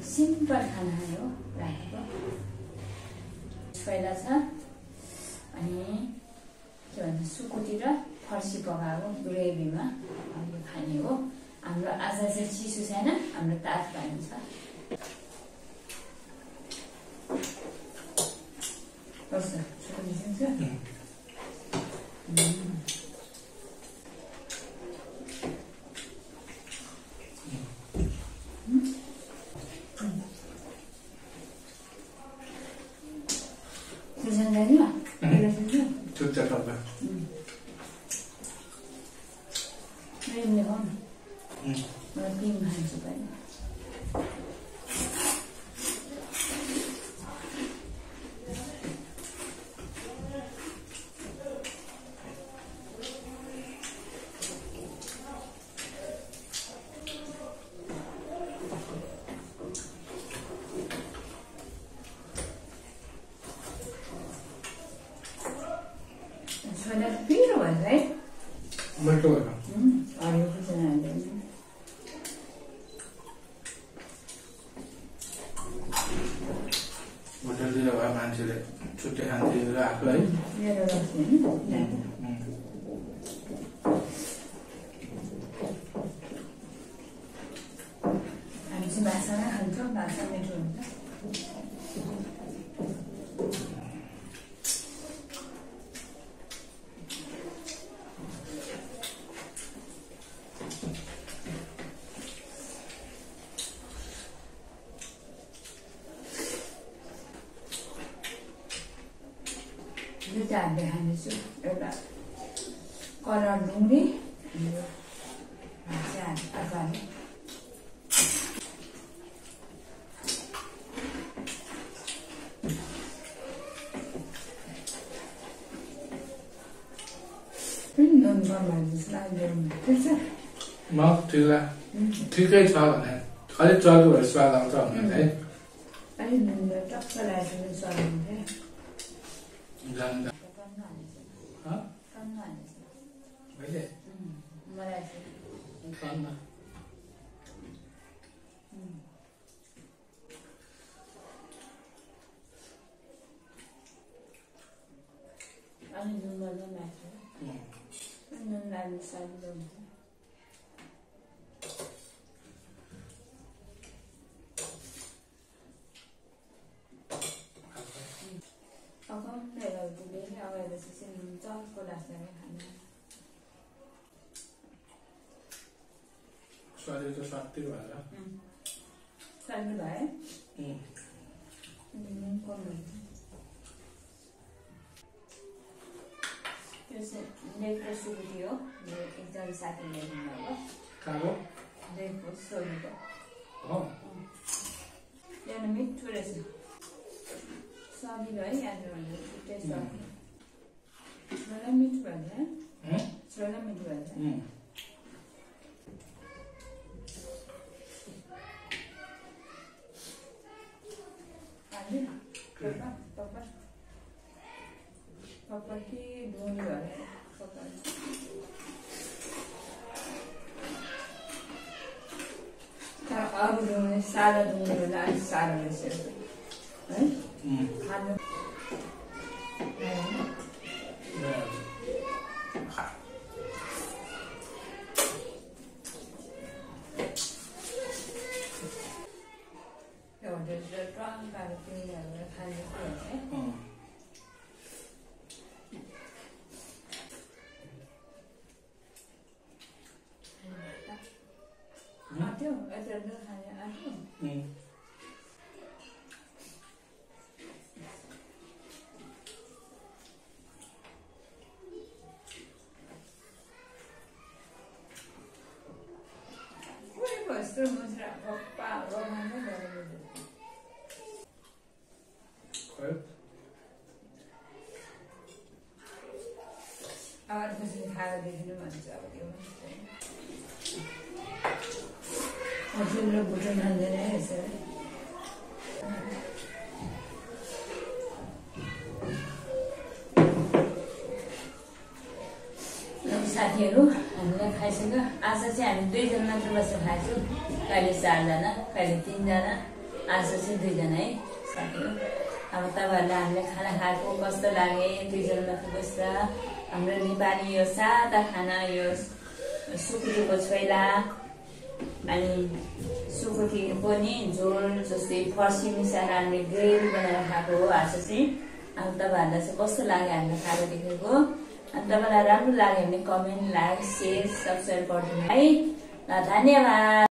Simple खाना हो राखेको पहिला छ अनि के भन्छ सुकुटी र फर्सी पकाएको ग्रेभीमा हामीले खाने हो। हाम्रो आज चाहिँ चिसो छैन, हाम्रो तातो पानी छ। कस्तो सुकुटी छ? मान्छेले छुट्टै खान्थे र आफूलाई हामी चाहिँ भाषामै खान्छौँ, भाषा मिठो हुन्छ। दुईटा हातले खानेछु, एउटा कलर ढुङ्ग्री अगाडि नुन कम हाल्नुहोस् ल, ठिकै छ भने अलिक चर्को भएर स्वाद आउँछ भने है अलिक नुन टक्क लगाएर स्वाद हुन्छ। अनि नुन लाग्ने सजिलो हुन्छ। अगाडि चाहिँ नुन चर्को लाग्छ खाना स्वादिलो स्वादिलो भएर स्वादिलो भयो नुन कम हुन्छ। त्यो चाहिँ लेकको सुकुटी हो, एकजना साथीले ल्याइदिनुभएको। कालो लेकको सोलीको यहाँ मिठो रहेछ, सजिलो है याद गर्नु छिट्टै सकिन्छ। छोरा मिठो भन्छ, छोरा मिठो भन्छ। पप्पा कि धुनी भएर तर अरू ढुङ्ग्ने सादा ढुङ्ग्ने भन्दा अलिक साह्रो रहेछ है खानु। और कुछ खाएर देखिनु भन्छ अब त्यो हजुरले भुटन खाँदैन है यसरी। साथीहरू हामीलाई खाइसक्यो। आज चाहिँ हामी 2 जना मात्र बसेर खाएछौँ, कहिले 4 जना कहिले 3 जना। आज चाहिँ दुईजना है साथीहरू। अब तपाईँहरूले हामीले खाना खाएको कस्तो लागे, दुईजना मात्र बस्दा हाम्रो नेपाली यो सादा खाना, यो सुकुटीको छोइला अनि सुकुटीको नि झोल जस्तै फर्सी मिसाएर हामीले ग्रेभी बनाएर खाएको हो आज चाहिँ। अब तपाईँहरूलाई चाहिँ कस्तो लाग्यो हामीले खाएर देखेको, अनि तपाईँलाई राम्रो लाग्यो भने कमेन्ट, लाइक, सेयर, सब्सक्राइब गरिदिनु है। धन्यवाद।